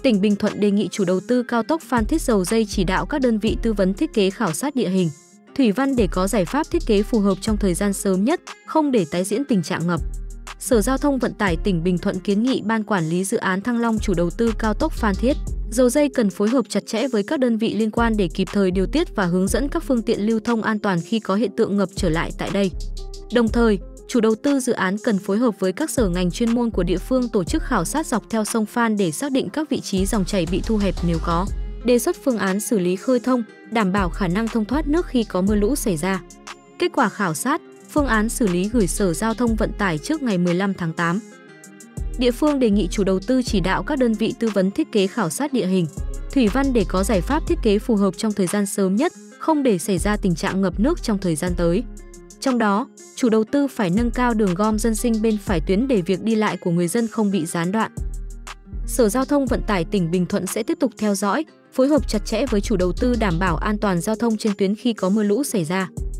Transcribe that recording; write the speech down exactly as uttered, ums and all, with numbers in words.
Tỉnh Bình Thuận đề nghị chủ đầu tư cao tốc Phan Thiết Dầu Giây chỉ đạo các đơn vị tư vấn thiết kế khảo sát địa hình, thủy văn để có giải pháp thiết kế phù hợp trong thời gian sớm nhất, không để tái diễn tình trạng ngập. Sở Giao thông Vận tải tỉnh Bình Thuận kiến nghị Ban Quản lý Dự án Thăng Long chủ đầu tư cao tốc Phan Thiết Dầu Giây cần phối hợp chặt chẽ với các đơn vị liên quan để kịp thời điều tiết và hướng dẫn các phương tiện lưu thông an toàn khi có hiện tượng ngập trở lại tại đây. Đồng thời, chủ đầu tư dự án cần phối hợp với các sở ngành chuyên môn của địa phương tổ chức khảo sát dọc theo sông Phan để xác định các vị trí dòng chảy bị thu hẹp nếu có, đề xuất phương án xử lý khơi thông, đảm bảo khả năng thông thoát nước khi có mưa lũ xảy ra. Kết quả khảo sát, phương án xử lý gửi Sở Giao thông Vận tải trước ngày mười lăm tháng tám. Địa phương đề nghị chủ đầu tư chỉ đạo các đơn vị tư vấn thiết kế khảo sát địa hình, thủy văn để có giải pháp thiết kế phù hợp trong thời gian sớm nhất, không để xảy ra tình trạng ngập nước trong thời gian tới. Trong đó, chủ đầu tư phải nâng cao đường gom dân sinh bên phải tuyến để việc đi lại của người dân không bị gián đoạn. Sở Giao thông Vận tải tỉnh Bình Thuận sẽ tiếp tục theo dõi, phối hợp chặt chẽ với chủ đầu tư đảm bảo an toàn giao thông trên tuyến khi có mưa lũ xảy ra.